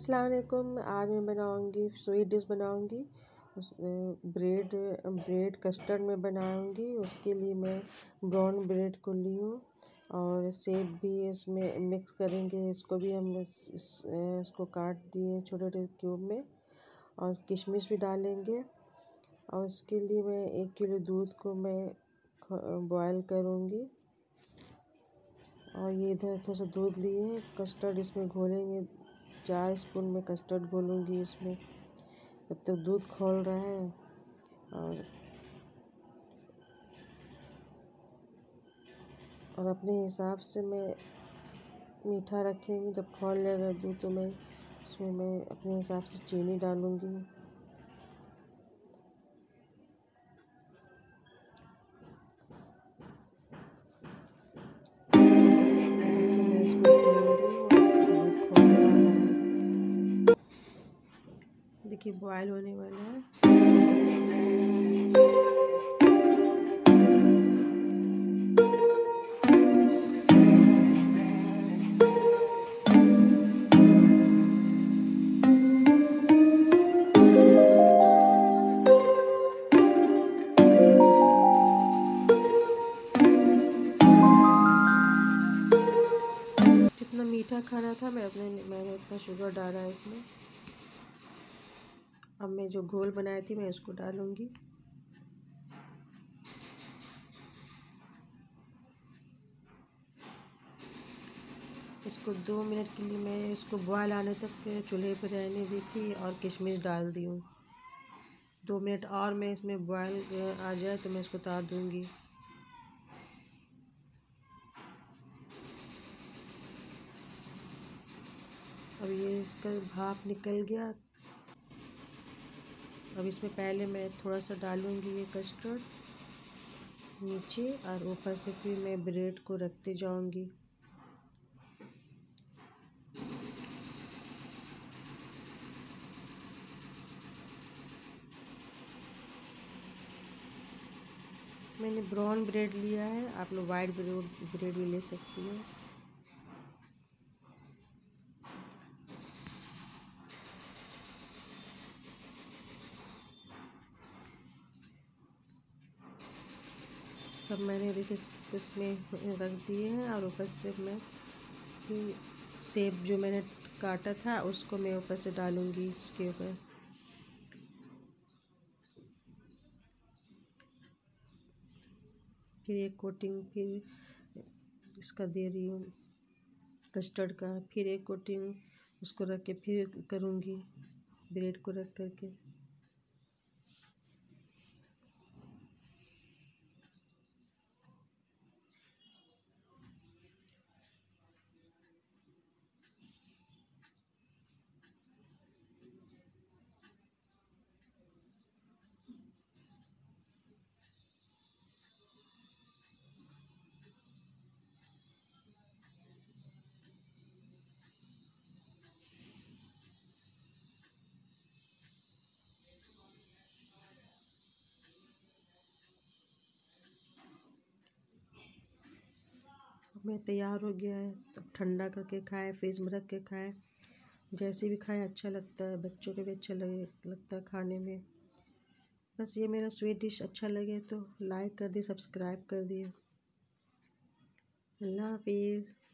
अस्सलाम वालेकुम। आज मैं बनाऊंगी स्वीट डिश बनाऊंगी। ब्रेड कस्टर्ड में बनाऊंगी। उसके लिए मैं ब्राउन ब्रेड को ली हूँ और सेब भी इसमें मिक्स करेंगे। इसको भी हम इसको काट दिए छोटे छोटे क्यूब में और किशमिश भी डालेंगे। और उसके लिए मैं 1 किलो दूध को मैं बॉयल करूँगी। और ये इधर थोड़ा सा दूध लिए हैं। कस्टर्ड इसमें घोलेंगे। 4 स्पून में कस्टर्ड घोलूँगी इसमें जब तक दूध खौल रहा है। और अपने हिसाब से मैं मीठा रखेंगे। जब खौल जाएगा दूध तो मैं उसमें अपने हिसाब से चीनी डालूँगी। देखिए बॉयल होने वाला है। जितना मीठा खाना था मैंने उतना शुगर डाला है इसमें। अब मैं जो घोल बनाई थी मैं इसको डालूंगी। इसको 2 मिनट के लिए मैं इसको बॉयल आने तक चूल्हे पर रहने दी थी और किशमिश डाल दी हूँ। 2 मिनट और मैं इसमें बॉयल आ जाए तो मैं इसको उतार दूँगी। अब ये इसका भाप निकल गया। अब इसमें पहले मैं थोड़ा सा डालूँगी ये कस्टर्ड नीचे और ऊपर से फिर मैं ब्रेड को रखते जाऊँगी। मैंने ब्राउन ब्रेड लिया है, आप लोग वाइट ब्रेड भी ले सकती हैं। सब मैंने देखिए इसमें रख दिए हैं और ऊपर से मैं फिर सेब जो मैंने काटा था उसको मैं ऊपर से डालूँगी इसके ऊपर। फिर एक कोटिंग फिर इसका दे रही हूँ कस्टर्ड का। फिर एक कोटिंग उसको रख के फिर करूँगी ब्रेड को रख करके। मैं तैयार हो गया है। तब ठंडा करके खाएं, फ्रिज में रख के खाएं। जैसे भी खाएं अच्छा लगता है, बच्चों को भी अच्छा लगता है खाने में। बस ये मेरा स्वीट डिश अच्छा लगे तो लाइक कर दिए, सब्सक्राइब कर दिए। अल्लाह हाफिज़।